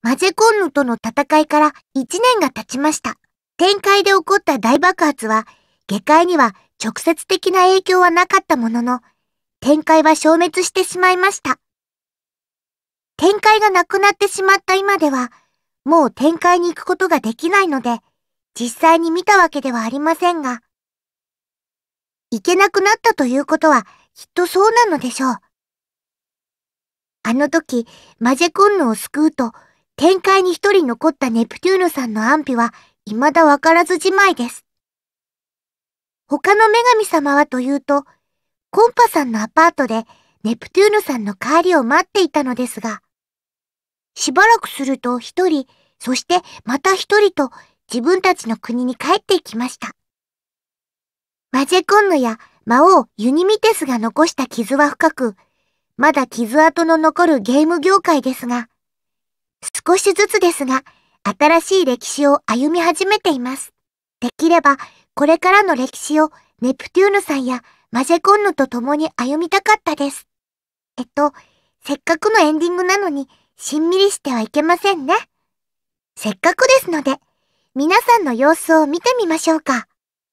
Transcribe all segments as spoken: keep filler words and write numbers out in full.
マゼコンヌとの戦いからいちねんが経ちました。天界で起こった大爆発は、下界には直接的な影響はなかったものの、天界は消滅してしまいました。天界がなくなってしまった今では、もう天界に行くことができないので、実際に見たわけではありませんが、行けなくなったということはきっとそうなのでしょう。あの時、マゼコンヌを救うと、天界に一人残ったネプテューヌさんの安否は未だわからずじまいです。他の女神様はというと、コンパさんのアパートでネプテューヌさんの帰りを待っていたのですが、しばらくすると一人、そしてまた一人と自分たちの国に帰っていきました。マゼコンヌや魔王ユニミテスが残した傷は深く、まだ傷跡の残るゲーム業界ですが、少しずつですが、新しい歴史を歩み始めています。できれば、これからの歴史をネプテューヌさんやマゼコンヌと共に歩みたかったです。えっと、せっかくのエンディングなのに、しんみりしてはいけませんね。せっかくですので、皆さんの様子を見てみましょうか。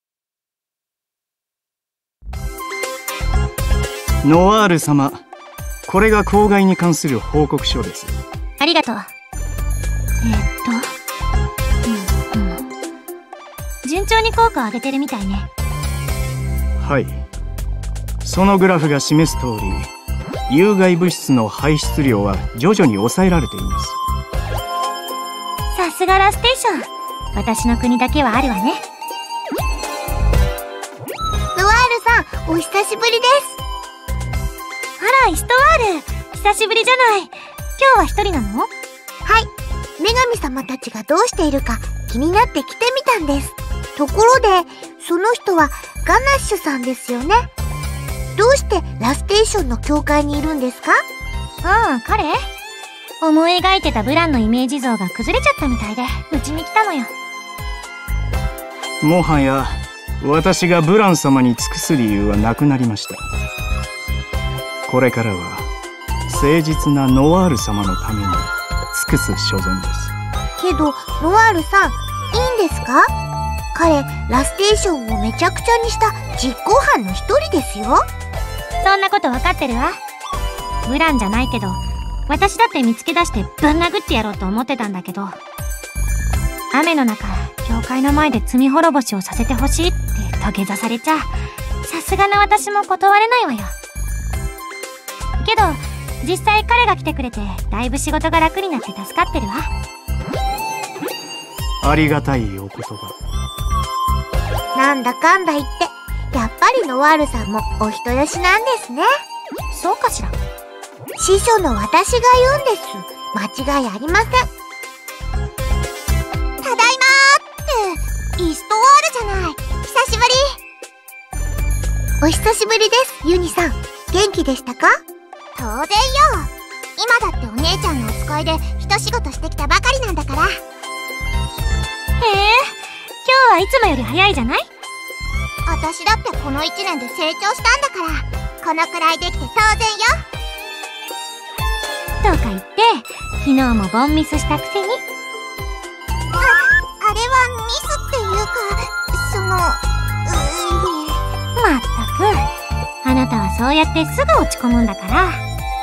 ノワール様、これが公害に関する報告書です。 ありがとう。えー、っと、うんうん、順調に効果を上げてるみたいね。 はい。そのグラフが示す通り、有害物質の排出量は徐々に抑えられています。 さすがラステーション。私の国だけはあるわね。 ノワールさん、お久しぶりです。 あら、イストワール、久しぶりじゃない。今日は一人なの？ はい。女神様たちがどうしているか気になって来てみたんです。ところで、その人はガナッシュさんですよね。どうしてラステーションの教会にいるんですか？ ああ、彼？思い描いてたブランのイメージ像が崩れちゃったみたいで、うちに来たのよ。 もはや、私がブラン様に尽くす理由はなくなりました。これからは、誠実なノワール様のために尽くす所存です。 けど、ノワールさん、いいんですか？彼、ラステーションをめちゃくちゃにした実行犯の一人ですよ。 そんなことわかってるわ。ブランじゃないけど、私だって見つけ出してぶん殴ってやろうと思ってたんだけど、雨の中、教会の前で罪滅ぼしをさせてほしいって土下座されちゃ、さすがの私も断れないわよ。けど、実際彼が来てくれて、だいぶ仕事が楽になって助かってるわ。 ありがたいお言葉。 なんだかんだ言って、やっぱりノワールさんもお人よしなんですね。 そうかしら。 師匠の私が言うんです。間違いありません。ただいまーって、イストワールじゃない。久しぶり。お久しぶりです、ユニさん。元気でしたか？ 当然よ。今だってお姉ちゃんのお使いで一仕事してきたばかりなんだから。へえ、 今日はいつもより早いじゃない？ 私だってこのいちねんで成長したんだから、このくらいできて当然よ。 とか言って昨日もボンミスしたくせに。 あ、あれはミスっていうか、その、うーまったく、あなたはそうやってすぐ落ち込むんだから。だって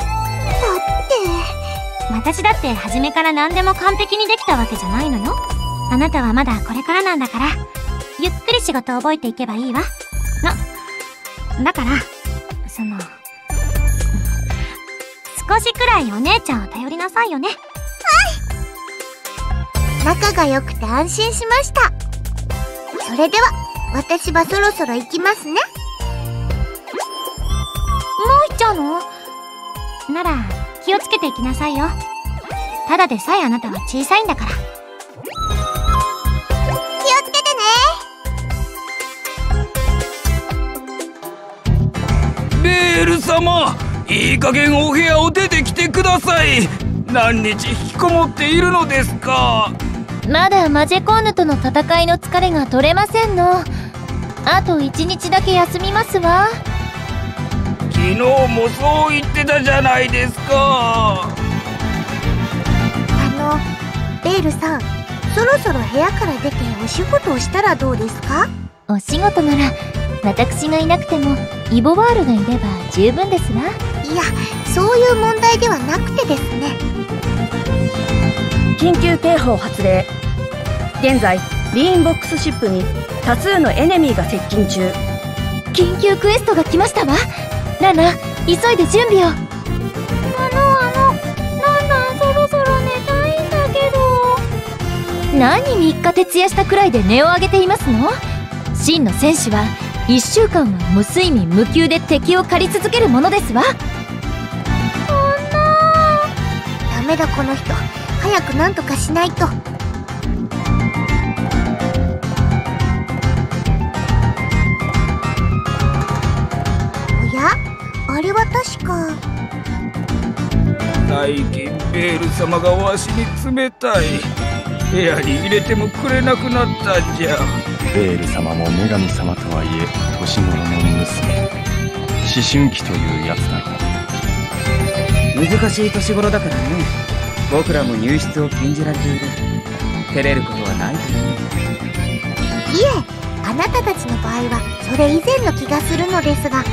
私だって初めから何でも完璧にできたわけじゃないのよ。あなたはまだこれからなんだから、ゆっくり仕事を覚えていけばいいわ。な、だから、その、少しくらいお姉ちゃんを頼りなさいよね。 はい。仲が良くて安心しました。それでは、私はそろそろ行きますね。もう行っちゃうの？なら、気をつけていきなさいよ。ただでさえあなたは小さいんだから。 ベール様、いい加減お部屋を出てきてください。何日引きこもっているのですか？ まだマゼコンヌとの戦いの疲れが取れませんの。あと一日だけ休みますわ。 昨日もそう言ってたじゃないですか。 あのの、ベールさん、そろそろ部屋から出てお仕事をしたらどうですか？ お仕事なら私がいなくてもイボワールがいれば十分ですわ。 いや、そういう問題ではなくてですね。 緊急警報発令。現在リーンボックスシップに多数のエネミーが接近中。 緊急クエストが来ましたわ。ランラン、急いで準備を。 あのあのランラン、そろそろ寝たいんだけど。 何みっか徹夜したくらいで音を上げていますの？真の戦士はいっしゅうかんは無睡眠無休で敵を狩り続けるものですわ。 ダメだこの人、早くなんとかしないと。おや、あれは確か。 最近ベール様がわしに冷たい。部屋に入れてもくれなくなったんじゃ。 ベール様も女神様とはいえ年頃の娘、思春期というやつだろう。 難しい年頃だからね。僕らも入室を禁じられている。照れることはないと思う。 いえ、あなたたちの場合はそれ以前の気がするのですが。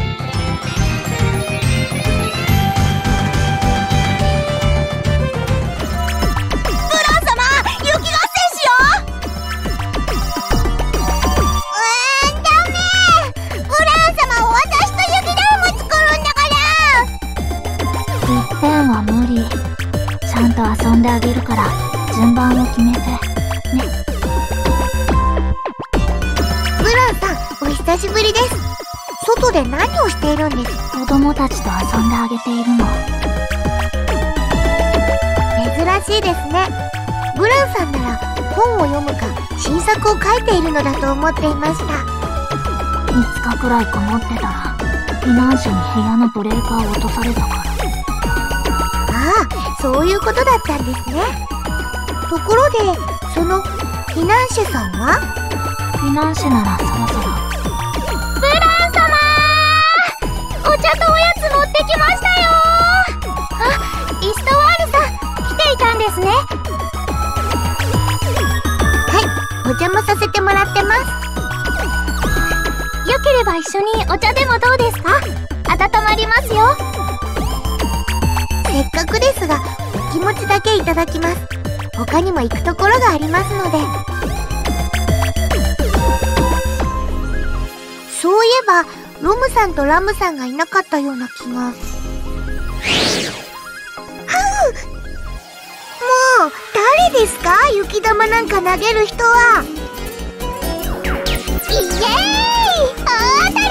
遊んであげるから順番を決めてね。 ブランさん、お久しぶりです。外で何をしているんです？ 子供たちと遊んであげているの。 珍しいですね。ブランさんなら本を読むか新作を書いているのだと思っていました。 みっかくらいこもってたらフィナンシェに部屋のブレーカーを落とされたから。 ああ、そういうことだったんですね。ところで、そのフィナンシェさんは？ フィナンシェならそろそろ。 ブラン様ー、お茶とおやつ持ってきましたよー。あ、イストワールさん来ていたんですね。 はい、お邪魔させてもらってます。 よければ一緒にお茶でもどうですか？温まりますよ。 せっかくですが、お気持ちだけいただきます。他にも行くところがありますので。そういえば、ロムさんとラムさんがいなかったような気が。はう、もう、誰ですか？雪玉なんか投げる人は。 イエーイ、大当たり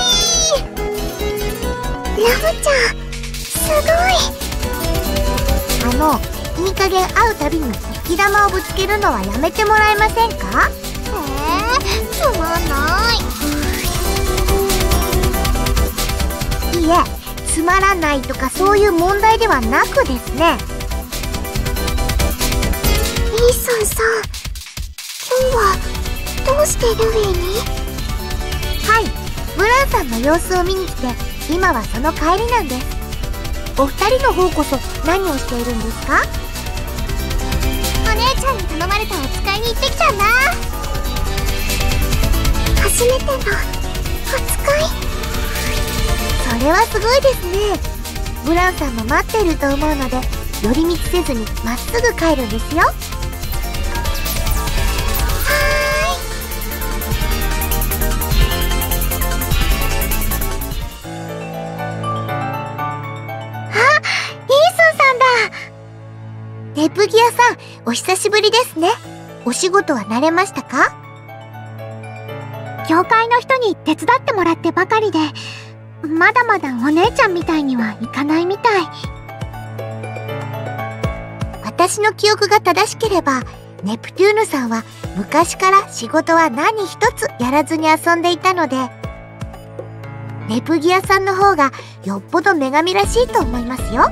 ー。ラムちゃん、すごい。 あの、いい加減会うたびに雪玉をぶつけるのはやめてもらえませんか？ えー、つまんない。 いえ、つまらないとかそういう問題ではなくですね。 イーソンさん、今日はどうしてルビーに？ はい、ブランさんの様子を見に来て、今はその帰りなんです。お二人の方こそ何をしているんですか？ お姉ちゃんに頼まれたお使いに行ってきたんだ。初めてのお使い。 それはすごいですね。ブランさんも待っていると思うので、寄り道せずにまっすぐ帰るんですよ。ネプギアさん、お久しぶりですね。お仕事は慣れましたか？ 教会の人に手伝ってもらってばかりで、まだまだお姉ちゃんみたいにはいかないみたい。 私の記憶が正しければ、ネプテューヌさんは昔から仕事は何一つやらずに遊んでいたので、ネプギアさんの方がよっぽど女神らしいと思いますよ。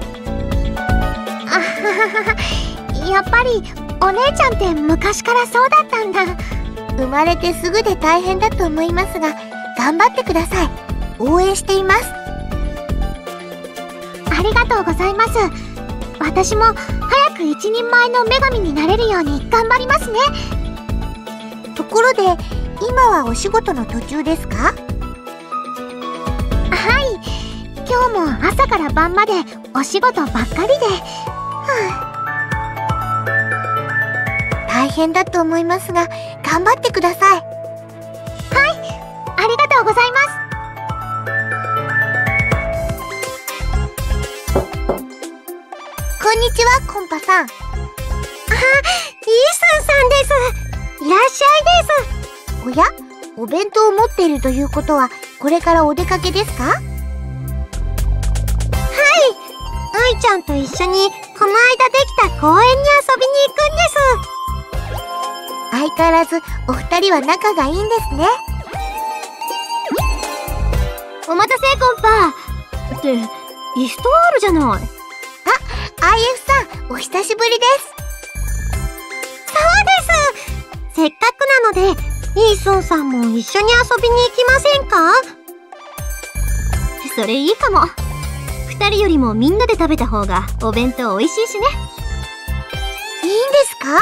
やっぱりお姉ちゃんって昔からそうだったんだ。 生まれてすぐで大変だと思いますが、頑張ってください。応援しています。 ありがとうございます。私も早くく一人前の女神になれるように頑張りますね。 ところで、今はお仕事の途中ですか？ はい、今日も朝から晩までお仕事ばっかりで、はあ、大変だと思いますが、頑張ってください。 はい、ありがとうございます。 こんにちは、コンパさん。あ、イースンさんです。いらっしゃいです。 おや、お弁当を持っているということは、これからお出かけですか？はい、 愛ちゃんと一緒にこの間できた公園に遊びに行くんです。 相変わらずお二人は仲がいいんですね。 お待たせ、コンパ。ってイストワールじゃない。 あ、アイエフ さん、お久しぶりです。 そうです。せっかくなのでイースンさんも一緒に遊びに行きませんか？ それいいかも。二人よりもみんなで食べた方がお弁当美味しいしね。 いいんですか？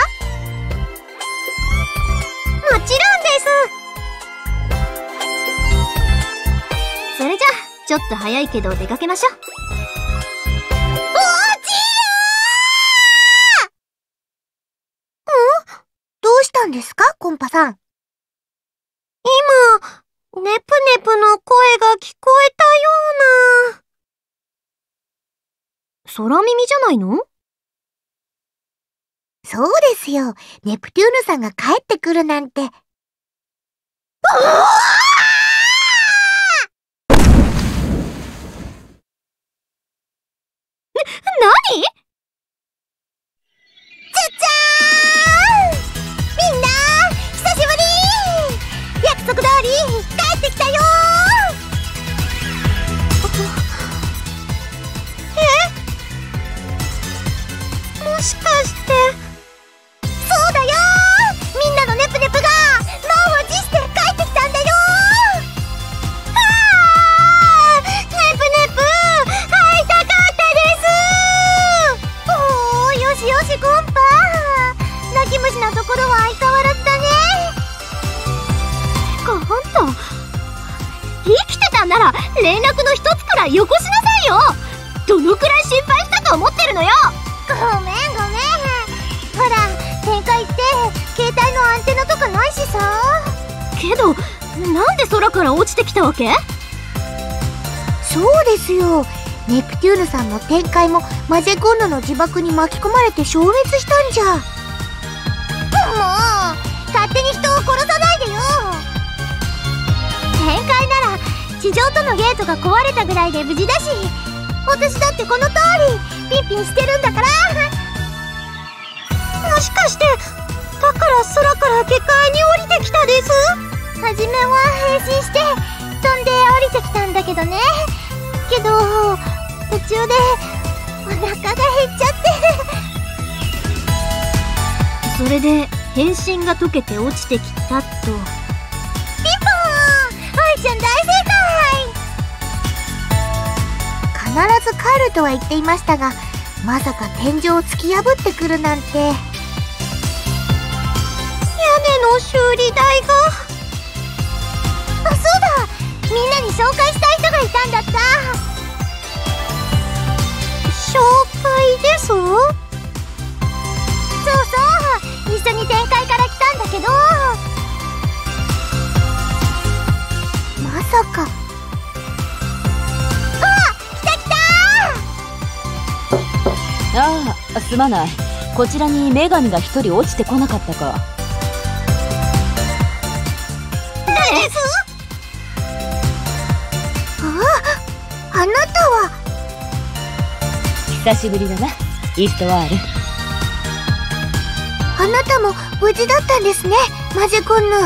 もちろんです。 それじゃあちょっと早いけど出かけましょう。 おじやー！ん？どうしたんですか、コンパさん？ 今、ネプネプの声が聞こえたような。 空耳じゃないの？ そうですよ。ネプテューヌさんが帰ってくるなんて。うわー！な、なに？ ちゃっちゃーん！みんな、久しぶり！約束通り帰ってきたよー！え？もしかして、そうだよー！みんなのネプネプが満を持して帰ってきたんだよー！はー！ネプネプ会いたかったですー！おー、よしよし、コンパー！泣き虫なところは相変わらずだね。コント、生きてたんなら連絡の一つくらいよこしなさいよ。どのくらい心配したと思ってるのよ。ごめんごめん。ほら、展開って携帯のアンテナとかないしさ。 けどなんで空から落ちてきたわけ？ そうですよ。ネプテューヌさんの展開もマゼコンヌの自爆に巻き込まれて消滅したんじゃ。 もう勝手に人を殺さないでよ。展開なら地上とのゲートが壊れたぐらいで無事だし、私だってこの通りピンピンしてるんだから。もしかしてだから空から下界に降りてきたです？はじめは変身して飛んで降りてきたんだけどね。けど途中でお腹が減っちゃってそれで変身が解けて落ちてきたと。 ピンポーン！愛ちゃん大正必ず帰るとは言っていましたが、まさか天井を突き破ってくるなんて。 解！屋根の修理代が。あ、そうだ！みんなに紹介したい人がいたんだった。紹介です？そうそう、一緒に展開から来たんだけど。 まさか。 あ、来た来たー！ ああ、すまない。こちらに女神が一人落ちてこなかったか。 誰です？ ああ、あなたは。 久しぶりだな、イストワール。 あなたも無事だったんですね、マゼコンヌ。 へえ、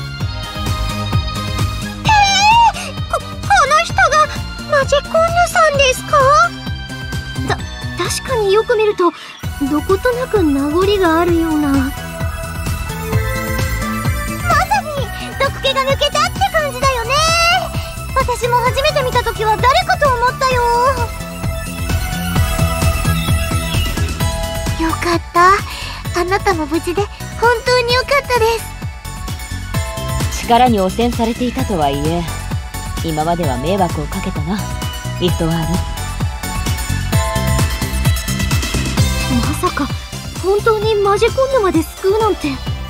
こ、この人がマジェコンヌさんですか？ た、確かによく見るとどことなく名残があるような。 まさに毒気が抜けたって感じだよね。私も初めて見た時は誰かと思ったよ。 よよかった。あなたも無事で本当によかったです。 力に汚染されていたとはいえ、今までは迷惑をかけたな、イストワール。 まさか本当にマジコンヌまで救うなんて。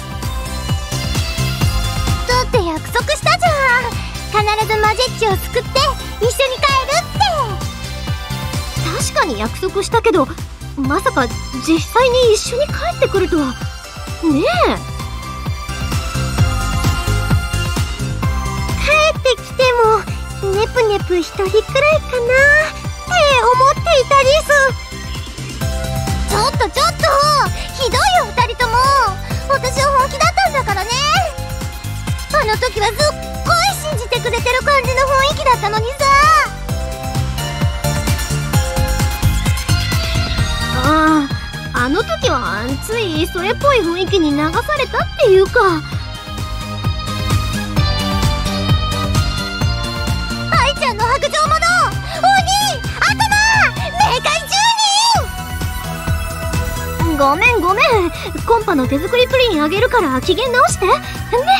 だって約束したじゃん。必ずマジェッチを救って一緒に帰るって。 確かに約束したけど、まさか実際に一緒に帰ってくるとはねえ。 帰ってきてもネプネプ一人くらいかなって思っていたです。ちょっとちょっとひどいよ二人とも。私は本気だったんだからね。あの時はすっごい信じてくれてる感じの雰囲気だったのにさ。 ああ、あの時はついそれっぽい雰囲気に流されたっていうか。 愛ちゃんの白状者、鬼、頭、冥界住人。 ごめんごめん、コンパの手作りプリンあげるから機嫌直してね。 プリンも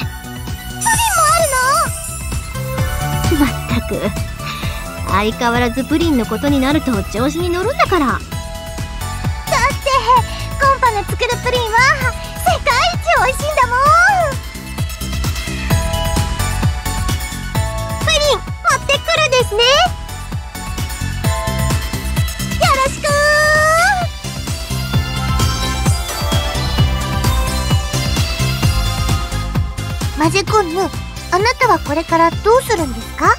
あるの？ まったく、相変わらずプリンのことになると調子に乗るんだから。 だってコンパの作るプリンは世界一美味しいんだもん。プリン持ってくるですね。よろしくー。マジコンヌ、あなたはこれからどうするんですか？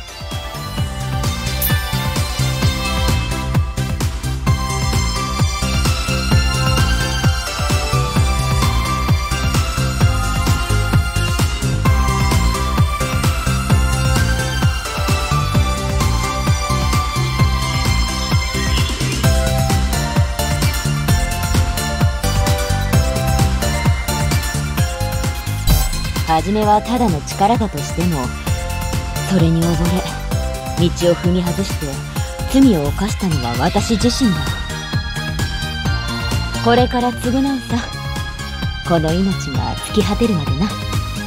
初めはただの力だとしても、それに溺れ道を踏み外して罪を犯したのは私自身だ。これから償うさ、この命が尽き果てるまでな。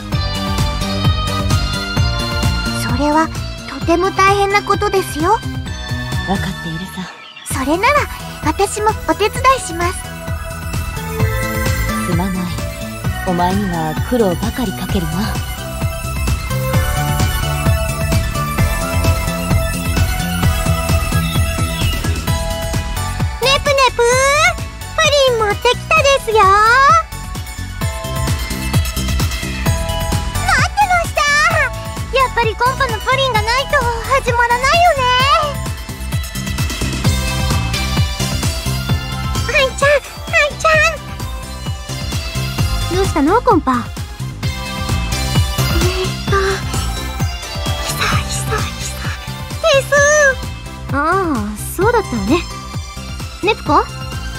それはとても大変なことですよ。 分かっているさ。 それなら私もお手伝いします。 すまない、お前には苦労ばかりかけるな。 ネプネプ、プリン持ってきたですよ。待ってました。やっぱりコンパのプリンがないと始まらないよね。はいちゃん、はいちゃん。 どうしたのコンパ？ えーっと、ひさひさひさです。 ああ、そうだったのね。ネプコ？ お、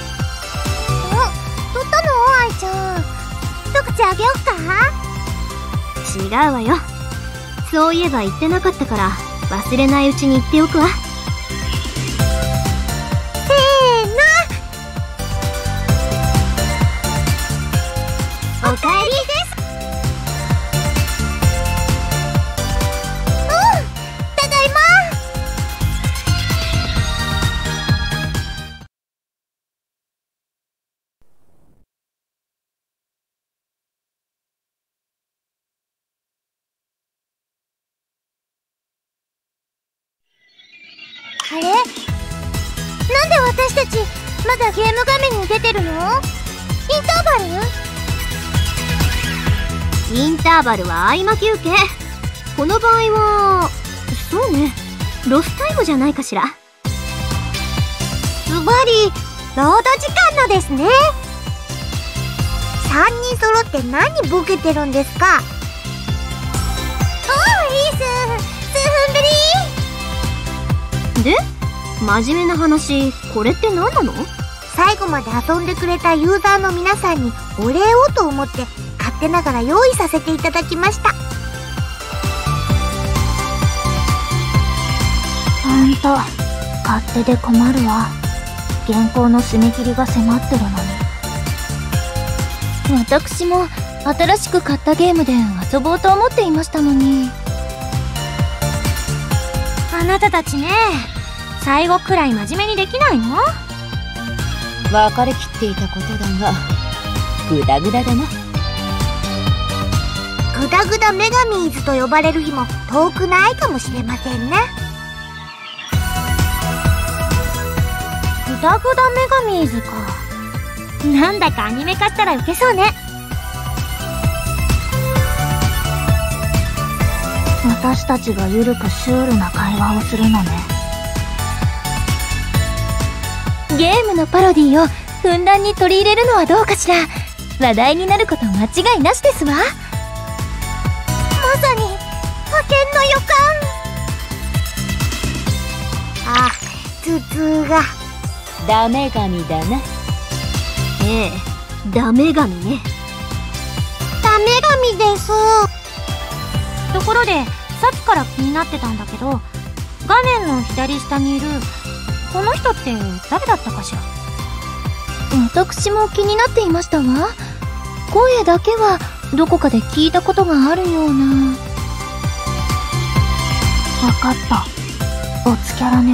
取ったの愛ちゃん。一口あげよっか？ 違うわよ。そういえば言ってなかったから忘れないうちに言っておくわ。 せーの、おかえりです。うん、ただいま。あれ？なんで私たちまだゲーム画面に出てるの？インターバル？ インターバルは合間休憩。この場合はそうね、ロスタイムじゃないかしら。 ズバリロード時間のですね。 さんにん揃って何ボケてるんですか？ おーいいっす。数分ぶり。 で、真面目な話、これって何なの？ 最後まで遊んでくれたユーザーの皆さんにお礼をと思って勝手ながら用意させていただきました。 ほんと、勝手で困るわ。原稿の締め切りが迫ってるのに。 私も新しく買ったゲームで遊ぼうと思っていましたのに。 あなたたちね、最後くらい真面目にできないの？ 別れきっていたことだが、グダグダだな。 グダグダ女神ーズと呼ばれる日も遠くないかもしれませんね。 グダグダ女神ーズか。なんだかアニメ化したらウケそうね。 私たちがゆるくシュールな会話をするのね。 ゲームのパロディをふんだんに取り入れるのはどうかしら。話題になること間違いなしですわ。 まさに派遣の予感。 あ、頭痛が。 ダメ神だな。 ええ、ダメ神ね。 ダメ神です。 ところで、さっきから気になってたんだけど、画面の左下にいるこの人って誰だったかしら。 私も気になっていましたわ。声だけはどこかで聞いたことがあるような。 わかった。オツキャラね。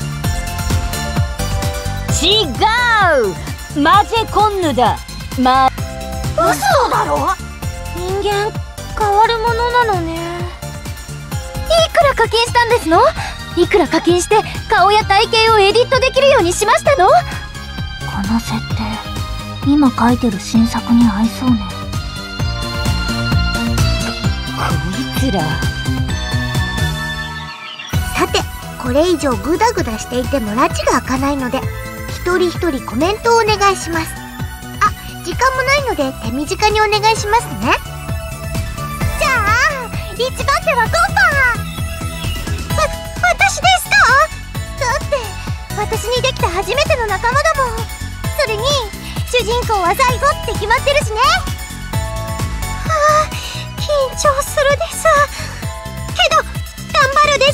違う、マジェコンヌだ。ま、 嘘だろ。 人間変わるものなのね。 いくら課金したんですの？いくら課金して顔や体型をエディットできるようにしましたの？ この設定、今書いてる新作に合いそうね。 こいつら。 さて、これ以上グダグダしていても拉致が開かないので、一人一人コメントをお願いします。あ、時間もないので手短にお願いしますね。 じゃあ一番手はコンパ。わ、私ですか？だって私にできた初めての仲間だもん。それに主人公は最後って決まってるしね。はあ、緊張するです。けど頑張るです。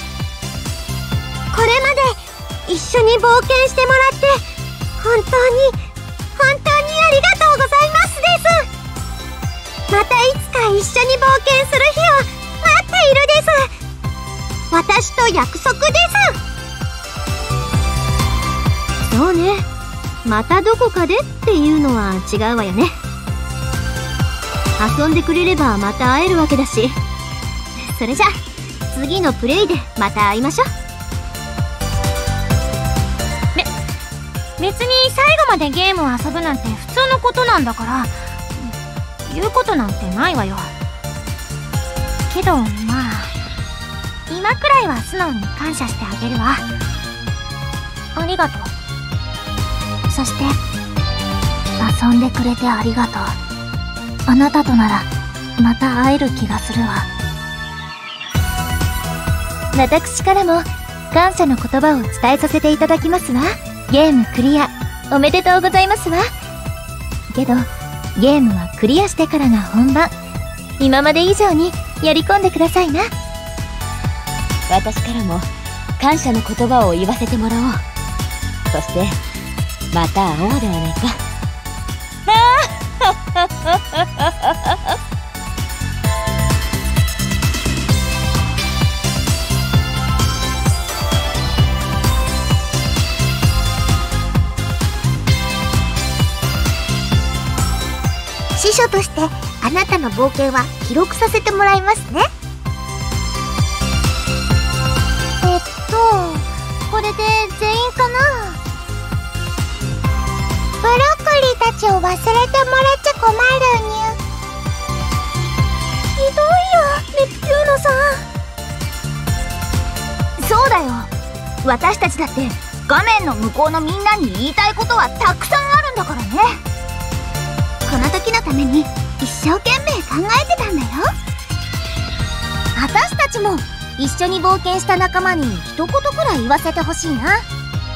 これまで一緒に冒険してもらって本当に本当にありがとうございますです。またいつか一緒に冒険する日を待っているです。私と約束です。 そうね、またどこかでっていうのは違うわよね。遊んでくれればまた会えるわけだし。それじゃ次のプレイでまた会いましょう。べ別に最後までゲームを遊ぶなんて普通のことなんだから、言うことなんてないわよ。けどまあ今くらいは素直に感謝してあげるわ。ありがとう。 そして遊んでくれてありがとう。あなたとならまた会える気がするわ。 私からも感謝の言葉を伝えさせていただきますわ。ゲームクリアおめでとうございますわ。けどゲームはクリアしてからが本番。今まで以上にやり込んでくださいな。私からも感謝の言葉を言わせてもらおう。そしてまた会おうではないか。 司書としてあなたの冒険は記録させてもらいますね。 えっとこれで全員かな。ブロッコリーたちを忘れてもらっちゃ困るにゅ。ひどいよネプキューノさん。 そうだよ、私たちだって画面の向こうのみんなに言いたいことはたくさんあるんだからね。この時のために一生懸命考えてたんだよ。私たちも一緒に冒険した仲間に一言くらい言わせてほしいな。よ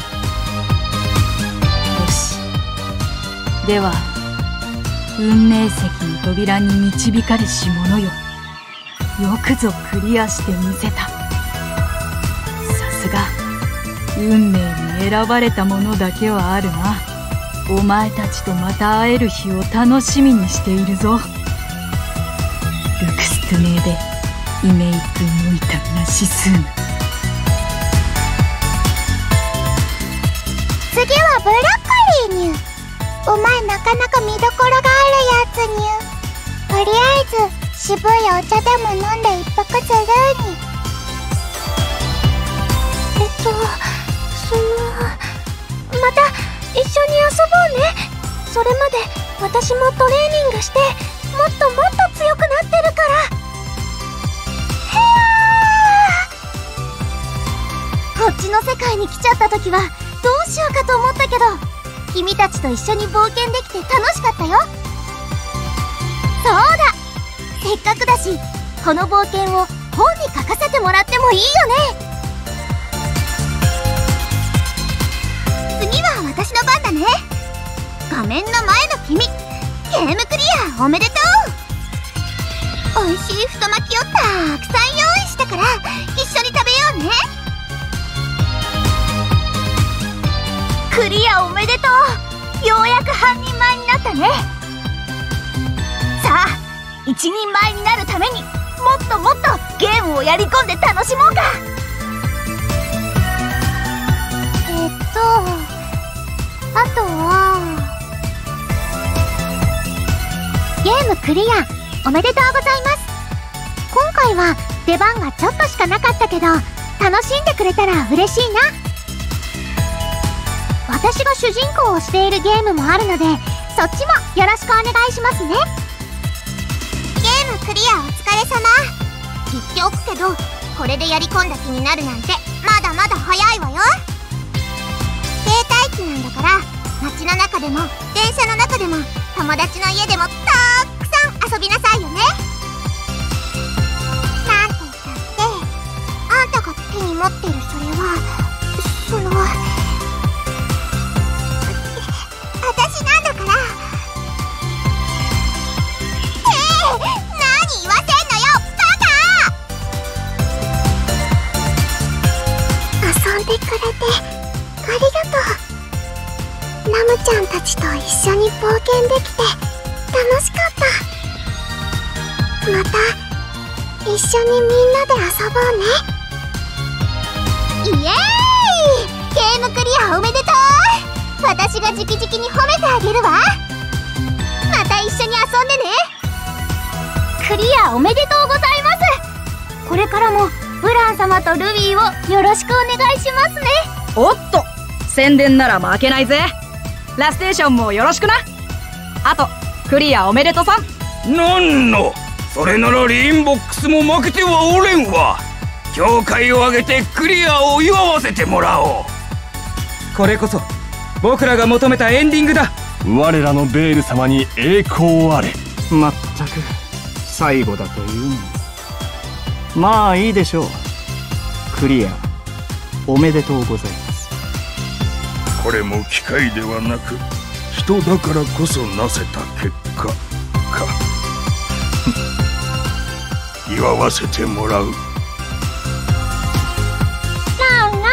し、では運命石の扉に導かれし者よ、よくぞクリアしてみせた。さすが運命に選ばれたものだけはあるな。 お前たちとまた会える日を楽しみにしているぞ。ルクストゥネーベイメイクムイタナシスーム。 次はブロッコリーにゅ。お前なかなか見どころがあるやつにゅ。とりあえず渋いお茶でも飲んで一服するに。えっとそのまた一緒に遊ぼうね。それまで私もトレーニングしてもっともっと強くなってるから。へあ。こっちの世界に来ちゃった時はどうしようかと思ったけど、君たちと一緒に冒険できて楽しかったよ。そうだ、せっかくだしこの冒険を本に書かせてもらってもいいよね。次は私の番だね。画面の前の君、ゲームクリアおめでとう。美味しい太巻きをたくさん用意したから一緒に食べようね。クリアおめでとう。ようやく半人前になったね。さあ一人前になるためにもっともっとゲームをやり込んで楽しもうか。えっとあとはゲームクリアおめでとうございます。今回は出番がちょっとしかなかったけど楽しんでくれたら嬉しいな。私が主人公をしているゲームもあるのでそっちもよろしくお願いしますね。ゲームクリアお疲れ様。言っておくけどこれでやり込んだ気になるなんてまだまだ早いわよ。停滞期なんだから街の中でも電車の中でも友達の家でもたくさん遊びなさいよね。なんて言ったってあんたが手に持ってるそれはその私なんだから。って何言わせんのよバカ。遊んでくれてありがとう。ラムちゃんたちと一緒に冒険できて楽しかった。また一緒にみんなで遊ぼうね。イエーイ。ゲームクリアおめでとう。私が直々に褒めてあげるわ。また一緒に遊んでね。クリアおめでとうございます。これからもブラン様とルビーをよろしくお願いしますね。 おっと、宣伝なら負けないぜ。ラステーションもよろしくな。あとクリアおめでとさん。 なんのそれならリーンボックスも負けてはおれんわ。教会を挙げてクリアを祝わせてもらおう。 これこそ僕らが求めたエンディングだ。 我らのベール様に栄光あれ。 まったく最後だというのに。まあいいでしょう。クリアおめでとうございます。 これも機械ではなく人だからこそなせた結果か。祝わせてもらう。 ランラン。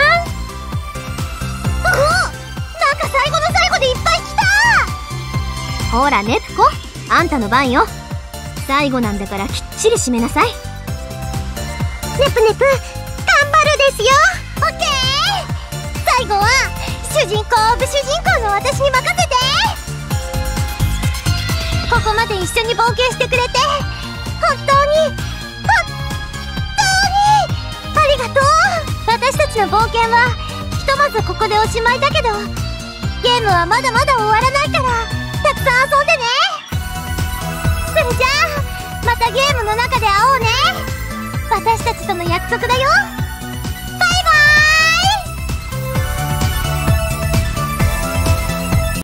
最後の最後でいっぱい来た。ほらネプコ、あんたの番よ。最後なんだからきっちり締めなさい。ネプネプ頑張るですよ。オッケー。最後は主人公オブ主人公の私に任せて。ここまで一緒に冒険してくれて本当に本当にありがとう。私たちの冒険はひとまずここでおしまいだけどゲームはまだまだ終わらないからたくさん遊んでね。それじゃあまたゲームの中で会おうね。私たちとの約束だよ。